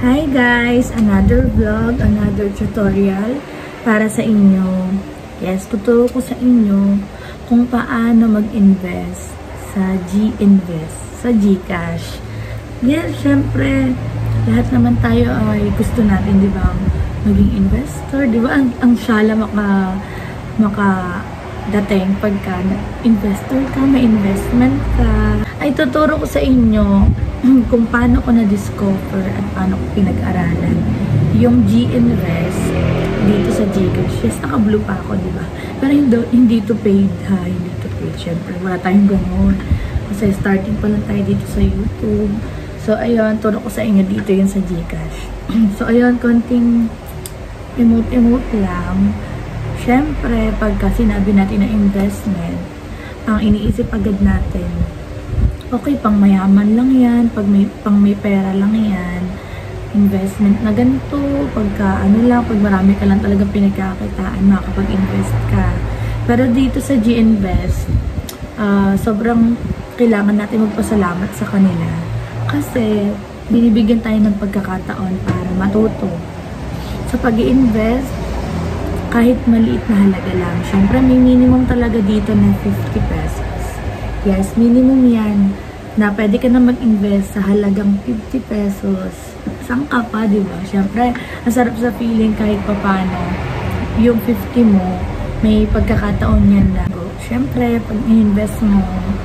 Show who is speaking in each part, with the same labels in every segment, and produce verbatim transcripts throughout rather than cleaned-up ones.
Speaker 1: Hi guys! Another vlog, another tutorial para sa inyo. Yes, tuturo ko sa inyo kung paano mag-invest sa G-Invest, sa GCash. Yes, syempre, lahat naman tayo ay gusto natin, di ba, maging investor. Di ba, ang, ang syala maka, maka dating pagka investor ka, may investment ka. Ay tuturo ko sa inyo kung paano ko na-discover at paano ko pinag-aralan yung G-Invest dito sa GCash. Yes, naka-blue pa ako, di ba? Pero hindi, hindi to paid, ha? Hindi to paid. Siyempre, wala tayong ganun. Kasi starting pa lang tayo dito sa YouTube. So, ayun, turo ko sa inyo dito yun sa GCash. So, ayun, konting emote-emote lang. Siyempre, pagka sinabi natin na investment, ang iniisip agad natin, okay, pang mayaman lang yan, pag may, pang may pera lang yan, investment na ganito, pagka ano lang, pag marami ka lang talagang pinagkakitaan, makakapag-invest ka. Pero dito sa G-Invest, uh, sobrang kailangan natin magpasalamat sa kanila. Kasi, binibigyan tayo ng pagkakataon para matuto. Sa pag-i-invest, kahit maliit na halaga lang, syempre may minimum talaga dito na fifty pesos. Yes, minimum yan na pwede ka na mag-invest sa halagang fifty pesos. Saan ka pa, di ba? Siyempre, ang sarap sa feeling kahit papano. Yung fifty mo, may pagkakataon yan na. Siyempre, pag i-invest mo,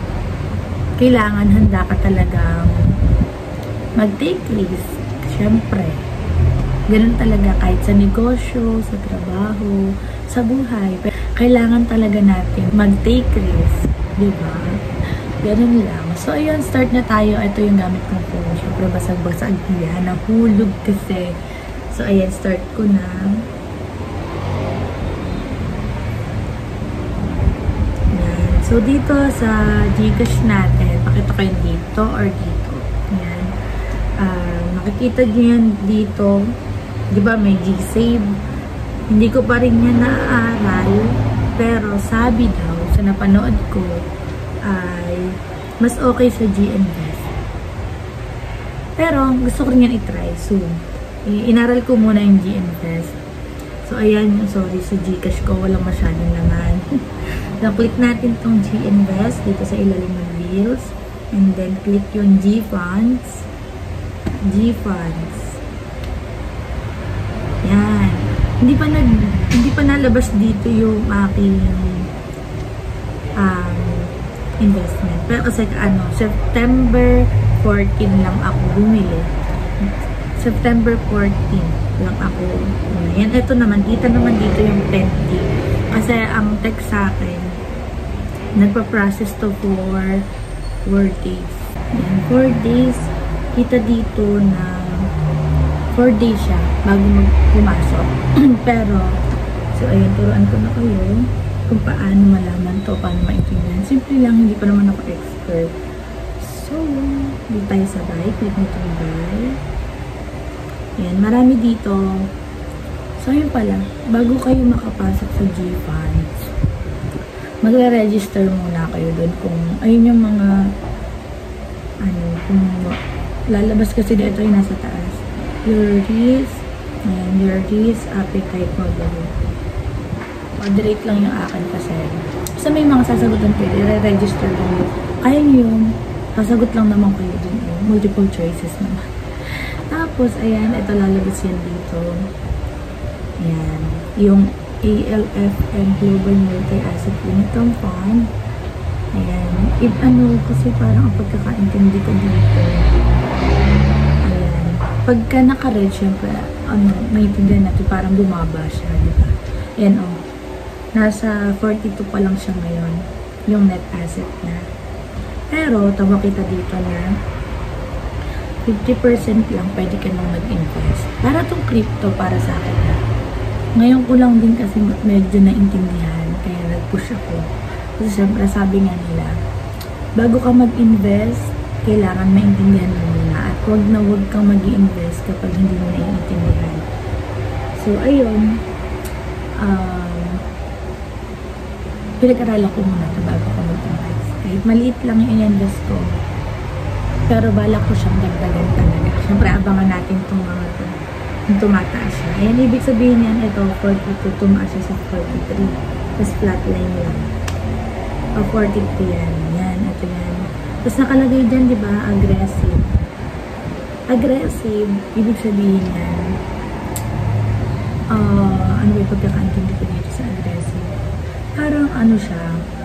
Speaker 1: kailangan handa ka talagang mag-take risk. Siyempre, ganun talaga kahit sa negosyo, sa trabaho, sa buhay. Kailangan talaga natin mag-take risk. Diba? Ganun lang. So, ayun, start na tayo. Ito yung gamit kong phone. Siyempre, basag-basag yan. Nahulog kasi. So, ayan, start ko na. Ayan. So, dito sa GCash natin, pakita ko yun dito or dito. Ayan. Uh, makikita nyo yan dito. Diba, may G-Save. Hindi ko pa rin yan naaaral. Pero, sabi daw, sa napanood ko ay mas okay sa G-Invest. Pero gusto ko rin yan i-try soon. Inaral ko muna yung G-Invest. So ayan, sorry sa GCash ko, walang masyadong laman. So click natin tong G-Invest dito sa ilalim ng bills. And then click yung G-Funds. G-Funds. Yan. Hindi pa nag hindi pa nalabas dito yung aking um, investment. Pero kasi ano, September fourteen lang ako bumili. September fourteen lang ako bumili. Yan, ito naman, kita naman dito yung ten D. Kasi ang text sa akin, nagpa-process to for four days. Yan, four days. Kita dito na four days siya bago mag-pumasok. Pero, so ayun, turuan ko na kayo kung paano malaman to, paano maintindihan. Simple lang, hindi pa naman ako expert. So, dito tayo sa buy. Click mo itong buy. Ayan, marami dito. So, ayun pala, bago kayo makapasok sa G-Funds, magre-register muna kayo doon kung, ayun yung mga, ano, kung lalabas kasi dito yung nasa taas. Your risk, ayan, your risk, appetite model. Moderate lang yung akin kasi. Basta may mga sasagutan pwede, re-register lang yun. Kaya nyo yun, sasagot lang naman kayo dun yun. Multiple choices naman. Tapos, ayan, ito lalabas yan dito. Ayan. Yung A L F M Global Multi-Asset Income Fund. Ayan. If ano, kasi parang ang pagkakaintindi ko dito. Ayan. Pagka naka-red, syempre, ano, maintindihan natin, parang bumaba siya, diba? Ayan, o. Oh. Nasa forty-two pa lang siya ngayon, yung net asset na. Pero, tama kita dito na fifty percent lang pwede ka nang mag-invest. Para tong crypto, para sa akin na. Ngayon ko lang din kasi medyo naintindihan, kaya nag-push ako. Kasi syempre, sabi nga nila, bago ka mag-invest, kailangan maintindihan mo muna. At huwag na huwag kang mag-i-invest kapag hindi mo naiintindihan. So, ayun. Um, pinag-aralan ko muna ito bago ko mag-invest. Kahit maliit lang yung in-invest ko, pero balak ko siyang dagdagan talaga. Siyempre, abangan natin itong mga tumataas siya. Ayan, ibig sabihin yan, ito, forty-two, tumaas siya sa forty-three. Tapos flatline lang. O, forty-three yan. Yan, ito yan. Tapos nakalagay dyan, di ba, aggressive. Aggressive, ibig sabihin yan, uh, ano ba yung pagkakaintindi ko dito sa aggressive? Parang ano siya,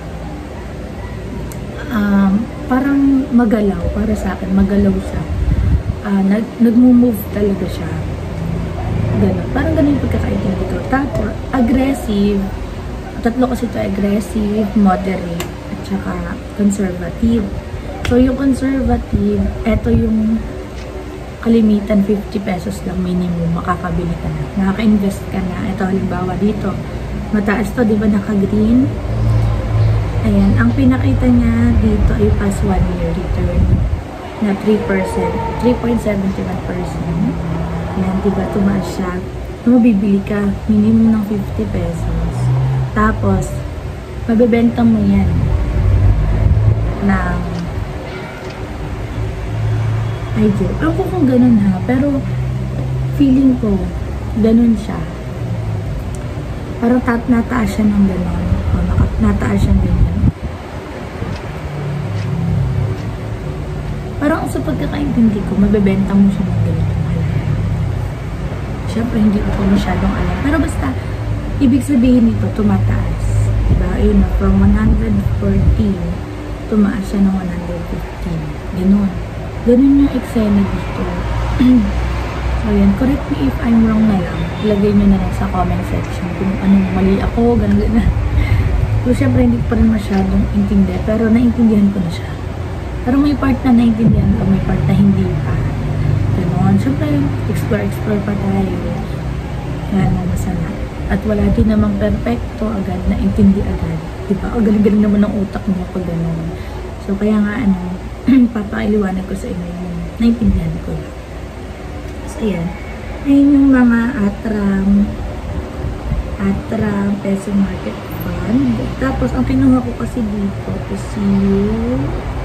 Speaker 1: um, parang magalaw, para sa akin, magalaw siya. Uh, nag, nag-move talaga siya. Ganun. Parang ganun yung pagkakaintindi ko. Tapos, aggressive, tatlo kasi ito, aggressive, moderate, at saka conservative. So, yung conservative, ito yung kalimitan, fifty pesos lang minimum, makakabili ka na. Nakaka-invest ka na. Ito, halimbawa dito, mataas to, di ba, naka-green? Ayan, ang pinakita niya dito ay past one year return na three percent, three point seven one percent. Ayan, di ba, tumaas siya. Kung mabibili ka, minimum ng fifty pesos. Tapos, mabibenta mo yan ng I joke. Alam ko kung ganun ha, pero feeling ko, ganun siya. Parang tat nataas siya ng ganun. O, nataas siya ng ganun. Parang sa pagkakaintindi ko, mabibenta mo siya ng ganun. Siyempre, hindi ko masyadong alam. Pero basta, ibig sabihin nito, tumataas. Diba? Ayun na, from one hundred fourteen, tumaas siya ng one hundred fifteen. Ganun. Ganun yung eksena dito. So, yan. Correct me if I'm wrong na lang. Ilagay nyo na lang sa comment section kung anong mali ako, ganun na. So, syempre, hindi pa rin masyadong intindi. Pero, naintindihan ko na siya. Pero may part na naintindihan ko, may part na hindi pa. Ganun. Syempre, explore-explore pa tayo. Yan ang masama. At wala din namang perfecto agad, naintindi agad. Diba? O, galing-galing naman ang utak mo pag ganun. So, kaya nga, ano, papailiwanag ko sa inyo yung naintindihan ko lang. So, ayan. Ayan yung mga Atram Atram Peso Market Fund. Tapos, ang kinuha ko kasi dito is yung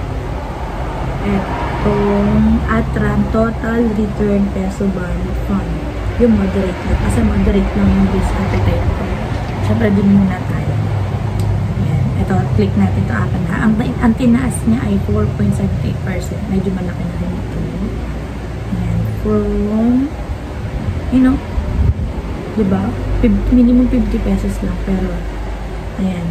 Speaker 1: etong Atram Total Return Peso Bond Fund. Yung moderate lang. Kasi moderate lang yung risk appetite ko. Siyempre, din muna tayo. Ito, click natin ito akin na. Ang, ang tinaas niya ay four point seven eight percent. Medyo malaki na rin ito. Ayan. From, you know, diba? Minimum fifty pesos lang. Pero, ayan.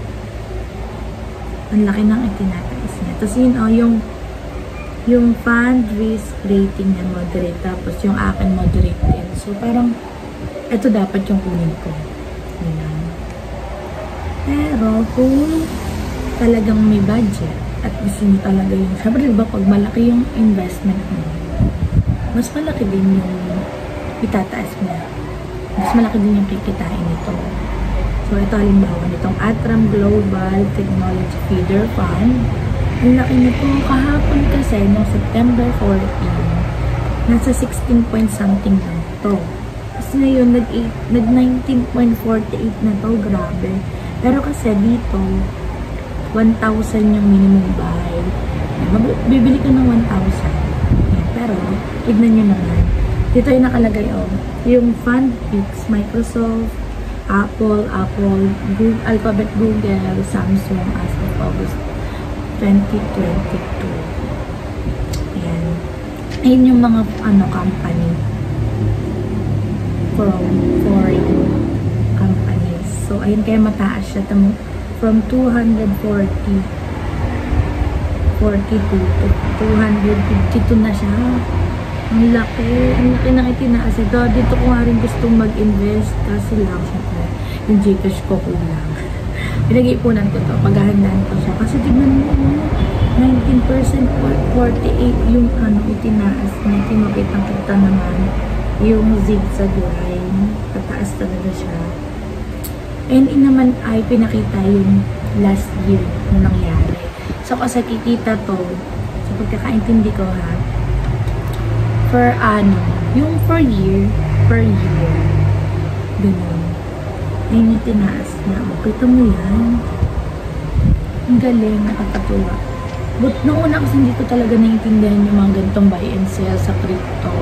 Speaker 1: Ang laki ng itinataas niya. Tapos yun, oh, yung, yung fund risk rating niya moderate. Tapos yung akin moderate din. So, parang, ito dapat yung kunin ko. Ayan. Pero, kung talagang may budget at gusto nyo talaga yung, syempre diba, pag malaki yung investment mo, mas malaki din yung itataas niya. Mas malaki din yung kikitain nito. So, ito halimbawa nitong Atram Global Technology Feeder Fund. Ang laki nito kahapon kasi no September fourteenth, nasa sixteen point something lang to. Tapos ngayon, nag nineteen point four eight na to. Grabe. Pero kasi dito, one thousand yung minimum buy. Bibili ka ng one thousand. Pero, tignan nyo naman. Dito yung nakalagay, oh. Yung fund picks, Microsoft, Apple, Apple, Google, Alphabet, Google, Samsung as of August twenty twenty-two. Ayan. Ayan yung mga, ano, company. From foreign companies. So, ayun, kaya mataas siya. Tamo, from two hundred forty, forty-two to two hundred fifty-two na siya. Ang laki. Ang laki na itinaas ito. Dito ko nga rin gustong mag-invest. Kaso lang siya po. Yung Gcash ko kulang. Pinag-iipunan ko to. Paghahandaan ko siya. Kasi tignan mo, nineteen percent, forty-eight yung ano, itinaas na. Tinukitang-kita naman yung zigzag line. Tataas talaga siya. And in naman ay pinakita yung last year na nangyari. So, kasi kikita to, sa pagkakaintindi ko ha, per ano, yung per year, per year, ganun. Ayun yung tinaas na. O, kita mo yan. Ang galing, nakakatuwa. But noong una kasi hindi ko talaga naiintindihan yung mga ganitong buy and sell sa crypto.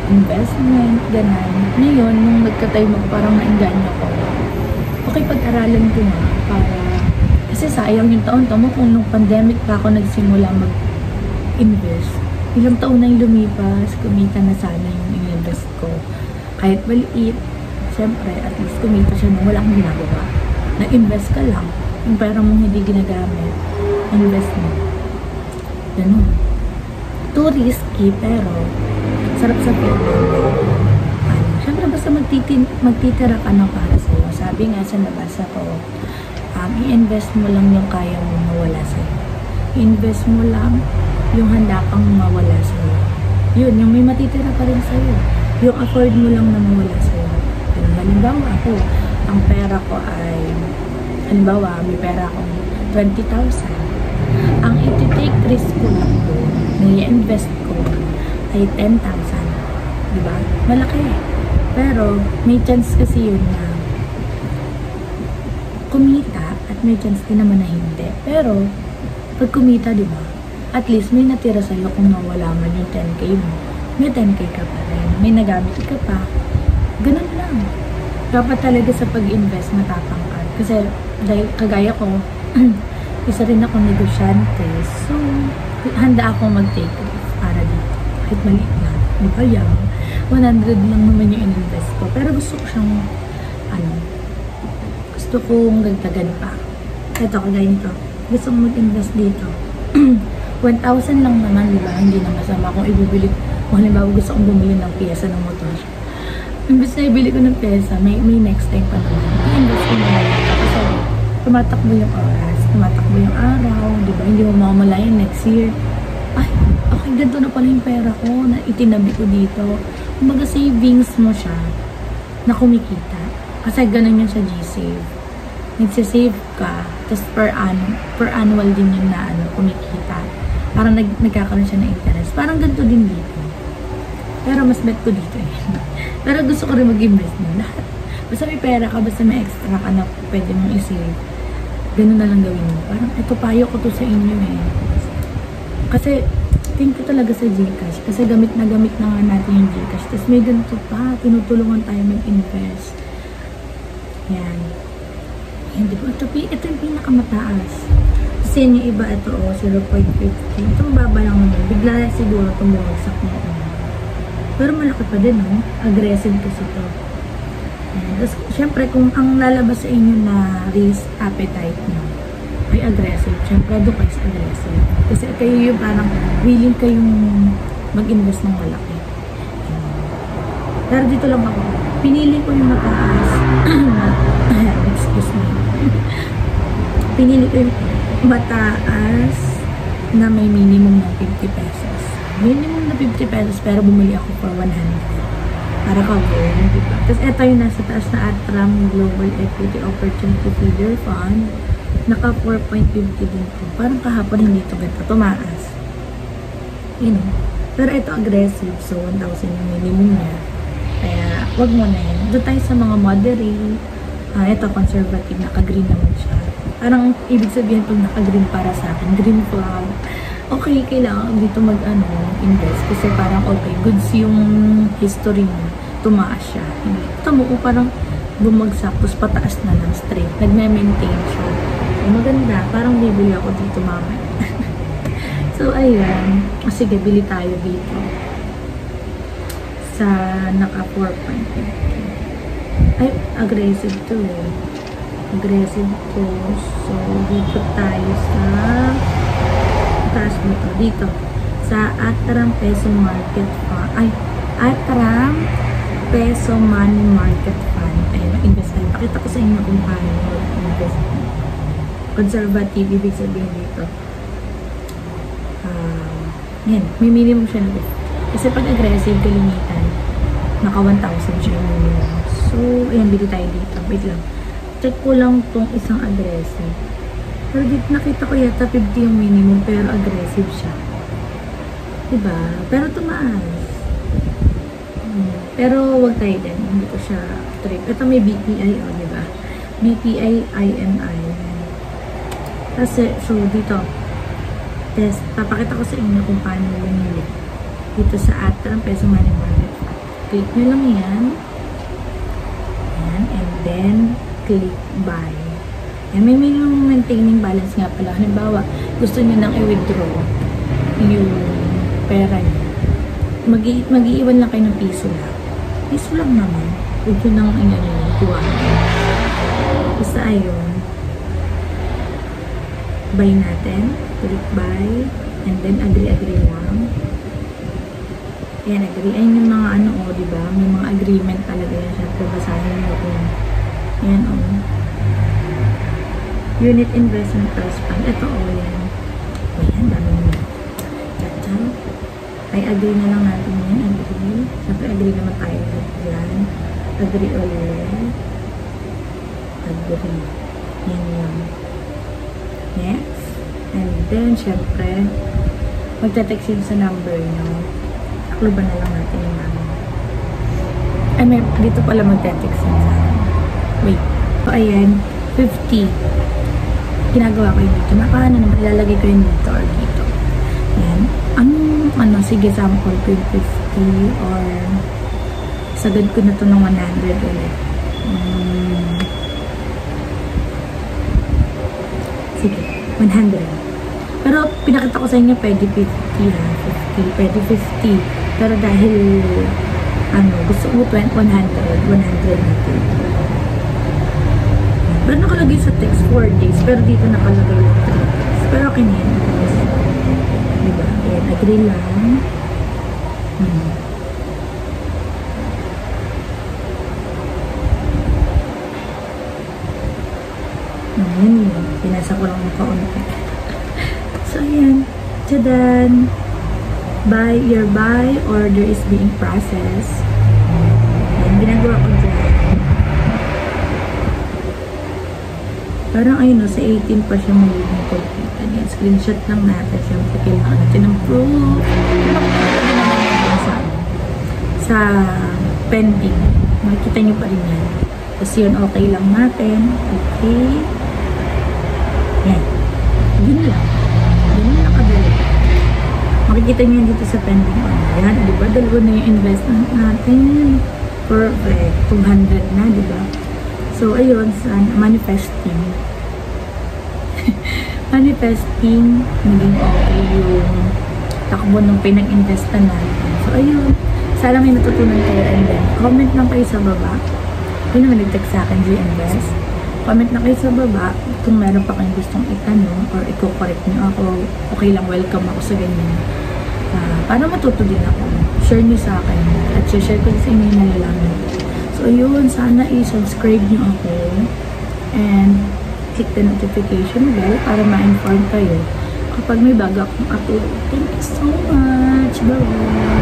Speaker 1: investment, ganun. Ngayon, nung nagka-time ako, parang nainganyo ko. Okay, pag-aralan ko nga para, kasi sayang yung taon-taon kung nung pandemic pa ako nagsimula mag-invest. Ilang taon na yung lumipas, kumita na sana yung invest ko. Kahit maliit, syempre, at least kumita siya nung wala akong ginagawa. Nag-invest ka lang. Yung pera mong hindi ginagamit, invest mo. Ganun. Too risky, pero sarap sa pera. Ano, syempre, basta magtitin, magtitira ka na para sa'yo. Sabi nga sa nabasa ko, um, i-invest mo lang yung kaya mo mawala sa'yo. I-invest mo lang yung handa kang mawala sa'yo. Yun, yung may matitira pa rin sa'yo. Yung afford mo lang na mawala sa'yo. Pero halimbawa ako, ang pera ko ay, halimbawa, may pera akong twenty thousand. Ang iti-take risk ko lang ko, na i-invest ko, ay ten thousand. Diba? Malaki. Pero, may chance kasi yun na kumita at may chance din naman na hindi. Pero, pag kumita, diba? At least, may natira sa'yo kung nawala man yung ten K mo. May ten K ka pa rin. May nagamit ka pa. Ganun lang. Dapat talaga sa pag-invest matapang ka. Kasi, dahil kagaya ko, isa rin ako negosyante. So, handa ako mag-take risk para dito. Kahit maliit na. Di ba yan? one hundred lang naman yung in-invest ko. Pero gusto ko siyang, ano, gusto kong gagdagan pa. Ito, kagaya nito. Gusto kong mag-invest dito. one thousand lang naman, di ba? Hindi na masama kung ibibili. Kung halimbawa gusto kong bumili ng piyesa ng motor. Imbes na ibili ko ng piyesa, may, may next time pa naman. I-invest ko na lang. Kasi tumatakbo yung oras, tumatakbo yung araw, di ba? Hindi mo mamalayan next year. Ay, okay, ganito na pala yung pera ko na itinabi ko dito. Kumbaga savings mo siya na kumikita. Kasi ganun yun sa G-Save. Nagsisave ka, tapos per, annual, per annual din yun na ano, kumikita. Parang nag, nagkakaroon siya ng interest. Parang ganito din dito. Pero mas bet ko dito eh. Pero gusto ko rin mag-invest na lahat. Basta may pera ka, basta may extra ka na pwede mong i-save. Ganun na lang gawin mo. Parang ito payo ko to sa inyo eh. Kasi, think ko talaga sa Gcash. Kasi gamit na gamit na nga natin yung Gcash. Tapos may ganito pa, tinutulungan tayo mag-invest. Yan. Yan, di ba? Ito, ito yung pinakamataas. Kasi yung iba, ito o, oh, zero point five zero. Itong baba lang naman. Bigla siguro itong bumagsak mo. Pero malaki pa din, no? Aggressive kasi ito. Tapos, syempre, kung ang lalabas sa inyo na risk appetite nyo ay aggressive, syempre, doon kayo sa aggressive. Kasi kayo yung parang willing kayong mag-invest ng malaki. Pero dito lang ako. Pinili ko yung mataas. Excuse me. Pinili ko yung mataas na may minimum ng fifty pesos. Minimum na fifty pesos pero bumili ako for one hundred. Para cover, diba? Tapos ito yung nasa taas na Atram Global Equity Opportunity Feeder Fund. Naka four point five zero din po. Parang kahapon hindi ito ganito. Tumaas. You know. Pero ito aggressive. So, one thousand yung minimum niya. Kaya, wag mo na yun. Doon tayo sa mga moderate. Ah, ito, conservative. Naka-green naman siya. Parang, ibig sabihin pag naka-green para sa akin. Green flag. Okay, kailangan dito mag-ano, invest. Kasi parang okay, goods yung history mo. Tumaas siya. Ito mo, parang bumagsak, tapos pataas na lang straight. Nagme-maintain siya. Eh, maganda. Parang bibili ako dito mamaya. So, ayun. O, sige, bili tayo dito. Sa naka four point five. Ay, aggressive to eh. Aggressive to. So, dito tayo sa taas mo to. Dito. Sa Atram Peso Market Fund. Ay, Atram Peso Money Market Fund. Ayun, mag-invest tayo. Pakita ko sa inyo kung paano mag-invest. Conservative, ibig sabihin dito. Uh, yan, may minimum siya na dito. Kasi pag aggressive, kalimitan, naka one thousand siya yung minimum. So, ayan, bili tayo dito. Wait lang. Check ko lang tong isang aggressive. Pero dito nakita ko yata fifty yung minimum, pero aggressive siya. Diba? Pero tumaas. Hmm. Pero wag tayo din. Hindi ko siya trip. Ito may B P I, o, oh, diba? B P I, I M I. Kasi, so, dito. Test. Papakita ko sa inyo kung paano bumili. Dito sa Atram Peso Money Market. Click nyo lang yan. Yan. And then, click buy. Yan. May minimum maintaining balance nga pala. Halimbawa, gusto nyo nang i-withdraw yung pera nyo. Mag-iiwan lang kayo ng piso lang. Piso lang naman. Huwag nyo nang ano yung kuha. Basta ayun. Buy natin. Click buy. And then, agree-agree lang. Yan, agree. Ayun yung mga ano, o, oh, diba? May mga agreement talaga yan. Siyempre, basahin nyo kung yan, o. Oh. Unit Investment Trust Fund. Ito, o, oh, yan. O, yan, dami nyo. Ito. Ay, agree na lang natin yan. Agree. Siyempre, agree naman tayo. Yan. Agree ulit. Agree. Yan yan. Next. And then, siyempre, magte-text yun sa number nyo. Takluban na lang natin yung namin. Ay, may, dito pala magte-text yun sa akin. Wait. So, ayan. fifty. Ginagawa ko yun dito. Naka, ano naman, ilalagay ko yun dito or dito. Ayan. Anong, ano, sige, sample ko yung fifty or sagad ko na to ng one hundred ulit. Um, sige, one hundred. Pero, pinakita ko sa inyo, pwede fifty, ha? fifty, pwede fifty. Pero dahil, ano, gusto ko one hundred, one hundred natin. Pero nakalagay sa text four days, pero dito nakalagay yung three days. Pero okay na yan. Diba? Ayan, agree lang. Hmm. Ayan yun. Pinasa ko lang ng kaunti. So, ayan. Tadaan! Buy, your buy order is being processed. Ayan, ginagawa ko dyan. Parang ayun, no, sa eighteen pa siya magiging complete. Ayan, screenshot lang natin. Siyempre, kailangan natin ng proof. Sa, sa pending. Makikita nyo pa rin yan. Tapos yun, okay lang natin. Okay. Yan. Yun lang. Yun lang nakadali. Makikita nyo dito sa pending on. Yan, diba? Dalawa na yung investment natin. Perfect. two hundred na, diba? So, ayun, sa manifesting. Manifesting, naging okay yung takbo ng pinag-invest na natin. So, ayun. Sana may natutunan kayo. And then, comment lang kayo sa baba. Kung naman nag-text sa akin, G-Invest. Comment na kayo sa baba kung meron pa kayong gustong itanong or i-correct nyo ako. Okay lang, welcome ako sa ganyan. Uh, para matuto din ako. Share nyo sa akin. At share ko sa inyo yung nalalaman. So, yun. Sana i-subscribe nyo ako. And, click the notification bell para ma-inform kayo kapag may bago akong upload. Thank you so much. Bye-bye.